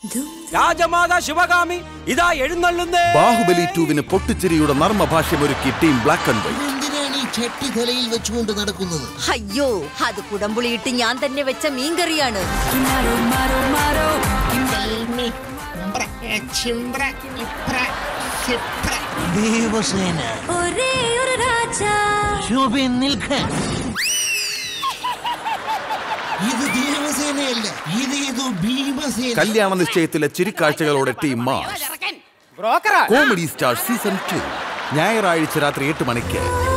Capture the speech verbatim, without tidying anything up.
രാജമാതാ ശിവകാമി ഇതാ എഴുന്നള്ളുന്നേ. ബാഹുബലി ടൂവിന് പൊട്ടിച്ചിരിയുടെ നർമ്മഭാഷ്യമൊരുക്കി ടീം ബ്ലാക്ക് ആൻഡ് വൈറ്റ്. എന്തിനാണ് ഈ ചട്ടി തലയിൽ വെച്ചുകൊണ്ട് നടക്കുന്നത്? അയ്യോ, അത് കുടംപുളിയിട്ട് ഞാൻ തന്നെ വെച്ച മീൻകറിയാണ്. ദേവസേന ഒരേ ഒരു രാജാ. ശോഭൻ നിൽക്കാൻ. ഇത് ദേവസേനയല്ല, ഇതേതോ ഭീമസേന. കല്യാണ നിശ്ചയത്തിലെ ചിരിക്കാഴ്ചകളോടെ team mass. Comedy star season two ഞായറാഴ്ച രാത്രി എട്ട് മണിക്ക്.